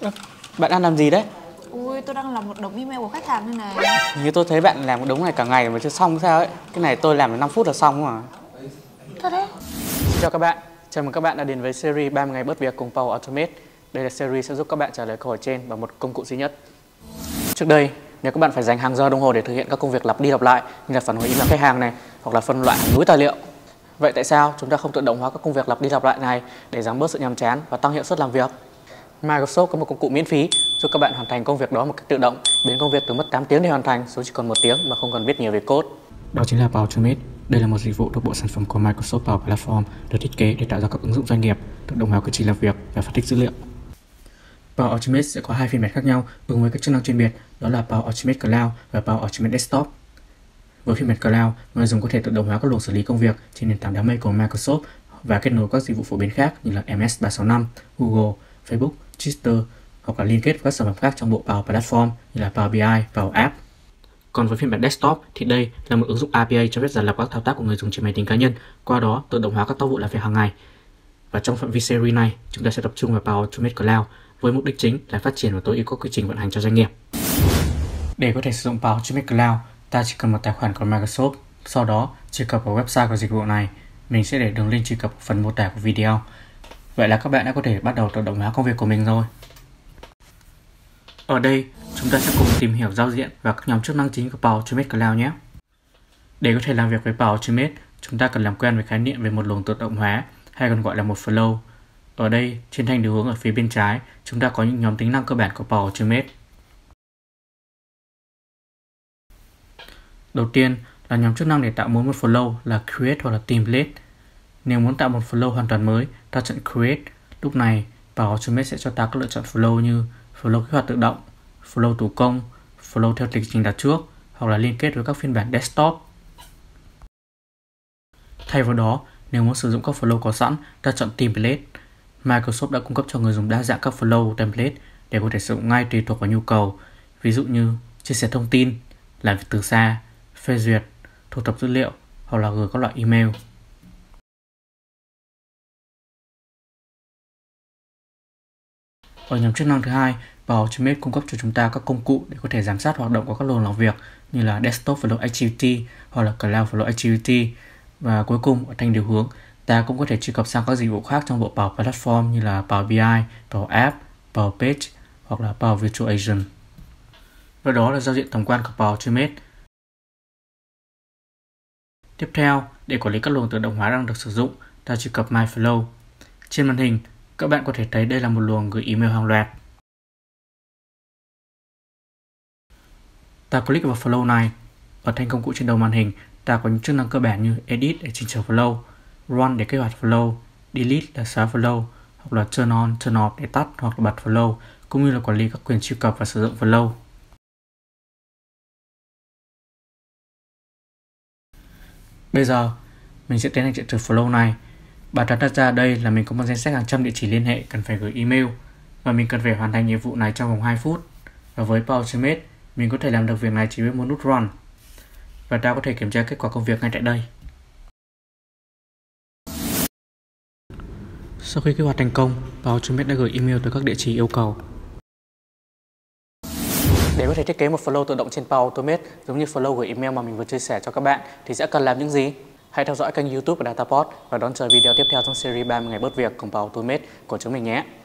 Bạn đang làm gì đấy? Ui, tôi đang làm một đống email của khách hàng đây này. Như tôi thấy bạn làm một đống này cả ngày mà chưa xong sao ấy. Cái này tôi làm được 5 phút là xong mà. Thật đấy? Xin chào các bạn, chào mừng các bạn đã đến với series 30 ngày bớt việc cùng Power Automate. Đây là series sẽ giúp các bạn trả lời câu hỏi trên bằng một công cụ duy nhất. Trước đây, nếu các bạn phải dành hàng giờ đồng hồ để thực hiện các công việc lặp đi lặp lại như là phản hồi email khách hàng này hoặc là phân loại núi tài liệu. Vậy tại sao chúng ta không tự động hóa các công việc lặp đi lặp lại này để giảm bớt sự nhàm chán và tăng hiệu suất làm việc? Microsoft có một công cụ miễn phí giúp các bạn hoàn thành công việc đó một cách tự động, biến công việc từ mất 8 tiếng để hoàn thành xuống chỉ còn 1 tiếng mà không cần biết nhiều về code. Đó chính là Power Automate. Đây là một dịch vụ thuộc bộ sản phẩm của Microsoft Power Platform được thiết kế để tạo ra các ứng dụng doanh nghiệp, tự động hóa quy trình làm việc và phân tích dữ liệu. Power Automate sẽ có hai phiên bản khác nhau cùng với các chức năng chuyên biệt, đó là Power Automate Cloud và Power Automate Desktop. Với phiên bản Cloud, người dùng có thể tự động hóa các luồng xử lý công việc trên nền tảng đám mây của Microsoft và kết nối các dịch vụ phổ biến khác như là MS 365, Google, Facebook, Twitter hoặc là liên kết với các sản phẩm khác trong bộ Power Platform như là Power BI, Power App. Còn với phiên bản Desktop thì đây là một ứng dụng API cho phép giả lập các thao tác của người dùng trên máy tính cá nhân, qua đó tự động hóa các tác vụ làm việc hàng ngày. Và trong phạm vi series này, chúng ta sẽ tập trung vào Power Automate Cloud với mục đích chính là phát triển và tối ưu các quy trình vận hành cho doanh nghiệp. Để có thể sử dụng Power Automate Cloud, ta chỉ cần một tài khoản của Microsoft. Sau đó, truy cập vào website của dịch vụ này. Mình sẽ để đường link truy cập ở phần mô tả của video. Vậy là các bạn đã có thể bắt đầu tự động hóa công việc của mình rồi. Ở đây, chúng ta sẽ cùng tìm hiểu giao diện và các nhóm chức năng chính của Power Automate Cloud nhé. Để có thể làm việc với Power Automate, chúng ta cần làm quen với khái niệm về một luồng tự động hóa, hay còn gọi là một flow. Ở đây, trên thanh điều hướng ở phía bên trái, chúng ta có những nhóm tính năng cơ bản của Power Automate. Đầu tiên là nhóm chức năng để tạo mới một flow là Create hoặc là Template. Nếu muốn tạo một flow hoàn toàn mới, ta chọn Create. Lúc này, Power Automate sẽ cho ta các lựa chọn flow như flow kích hoạt tự động, flow thủ công, flow theo lịch trình đặt trước hoặc là liên kết với các phiên bản desktop. Thay vào đó, nếu muốn sử dụng các flow có sẵn, ta chọn Template. Microsoft đã cung cấp cho người dùng đa dạng các flow template để có thể sử dụng ngay tùy thuộc vào nhu cầu, ví dụ như chia sẻ thông tin, làm việc từ xa, phê duyệt, thu thập dữ liệu hoặc là gửi các loại email. Ở nhóm chức năng thứ hai, Power Automate cung cấp cho chúng ta các công cụ để có thể giám sát hoạt động của các luồng làm việc như là Desktop Flow Activity hoặc là Cloud Flow Activity. Và cuối cùng, ở thanh điều hướng, ta cũng có thể truy cập sang các dịch vụ khác trong bộ Power Platform như là Power BI, Power App, Power Page hoặc là Power Virtual Agent. Và đó là giao diện tổng quan của Power Automate. Tiếp theo, để quản lý các luồng tự động hóa đang được sử dụng, ta truy cập My Flow. Trên màn hình, các bạn có thể thấy đây là một luồng gửi email hàng loạt. Ta click vào flow này. Ở thanh công cụ trên đầu màn hình, ta có những chức năng cơ bản như Edit để chỉnh sửa flow, Run để kích hoạt flow, Delete là xóa flow, hoặc là Turn on, Turn off để tắt hoặc là bật flow, cũng như là quản lý các quyền truy cập và sử dụng flow. Bây giờ, mình sẽ tiến hành chạy thử flow này. Bài toán đặt ra ở đây là mình có một danh sách hàng trăm địa chỉ liên hệ cần phải gửi email và mình cần phải hoàn thành nhiệm vụ này trong vòng 2 phút. Và với Power Automate, mình có thể làm được việc này chỉ với một nút Run. Và ta có thể kiểm tra kết quả công việc ngay tại đây. Sau khi kích hoạt thành công, Power Automate đã gửi email tới các địa chỉ yêu cầu. Để có thể thiết kế một flow tự động trên Power Automate giống như flow gửi email mà mình vừa chia sẻ cho các bạn thì sẽ cần làm những gì? Hãy theo dõi kênh YouTube của Datapod và đón chờ video tiếp theo trong series 30 ngày bớt việc cùng Power Automate của chúng mình nhé.